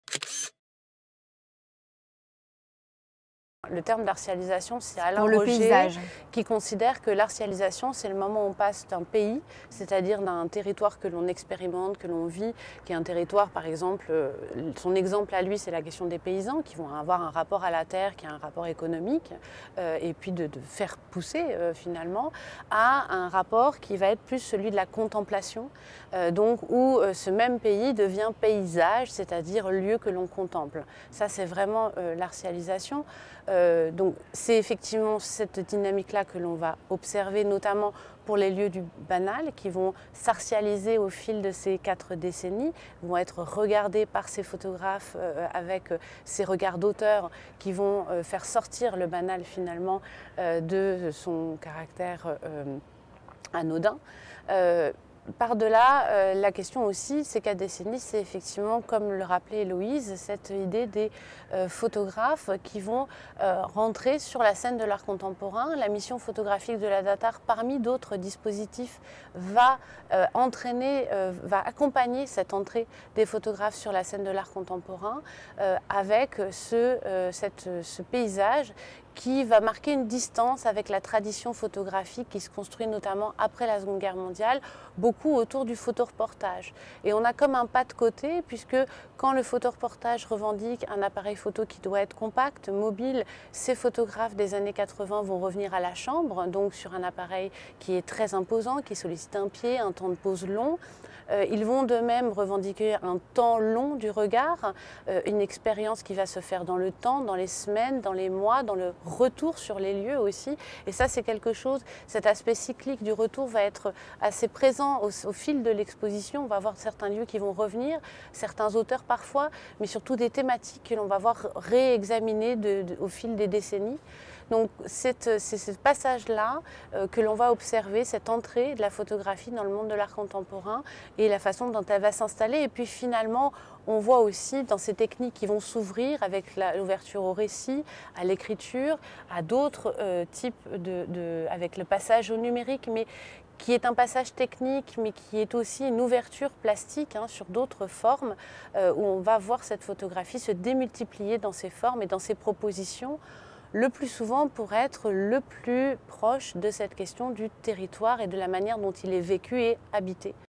Le terme d'artialisation, c'est Alain Pour le Roger paysage. qui considère que l'artialisation, c'est le moment où on passe d'un pays, c'est-à-dire d'un territoire que l'on expérimente, que l'on vit, qui est un territoire, par exemple, son exemple à lui, c'est la question des paysans qui vont avoir un rapport à la terre, qui a un rapport économique, et puis de faire pousser finalement, à un rapport qui va être plus celui de la contemplation, donc où ce même pays devient paysage, c'est-à-dire lieu que l'on contemple. Ça, c'est vraiment l'artialisation. Donc c'est effectivement cette dynamique-là que l'on va observer, notamment pour les lieux du banal, qui vont s'artialiser au fil de ces 4 décennies, vont être regardés par ces photographes avec ces regards d'auteur qui vont faire sortir le banal finalement de son caractère anodin. Par-delà, la question aussi, ces 4 décennies, c'est effectivement, comme le rappelait Héloïse, cette idée des photographes qui vont rentrer sur la scène de l'art contemporain. La mission photographique de la DATAR, parmi d'autres dispositifs, va va accompagner cette entrée des photographes sur la scène de l'art contemporain avec ce paysage qui va marquer une distance avec la tradition photographique qui se construit notamment après la Seconde Guerre mondiale, beaucoup autour du photoreportage. Et on a comme un pas de côté, puisque quand le photoreportage revendique un appareil photo qui doit être compact, mobile, ces photographes des années 80 vont revenir à la chambre, donc sur un appareil qui est très imposant, qui sollicite un pied, un temps de pose long. Ils vont de même revendiquer un temps long du regard, une expérience qui va se faire dans le temps, dans les semaines, dans les mois, dans le retour sur les lieux aussi. Et ça, c'est quelque chose, cet aspect cyclique du retour va être assez présent au fil de l'exposition. On va avoir certains lieux qui vont revenir, certains auteurs parfois, mais surtout des thématiques que l'on va voir réexaminer au fil des décennies. Donc c'est ce passage-là que l'on va observer, cette entrée de la photographie dans le monde de l'art contemporain et la façon dont elle va s'installer. Et puis finalement, on voit aussi dans ces techniques qui vont s'ouvrir avec l'ouverture au récit, à l'écriture, à d'autres types avec le passage au numérique, mais qui est un passage technique, mais qui est aussi une ouverture plastique sur d'autres formes, où on va voir cette photographie se démultiplier dans ses formes et dans ses propositions, le plus souvent pour être le plus proche de cette question du territoire et de la manière dont il est vécu et habité.